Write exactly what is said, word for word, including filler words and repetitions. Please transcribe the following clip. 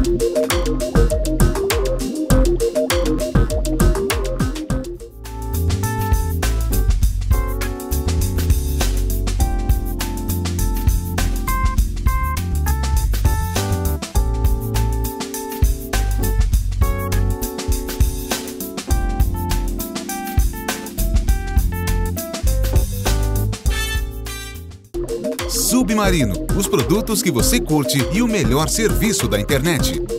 Submarino, os produtos que você curte e o melhor serviço da internet.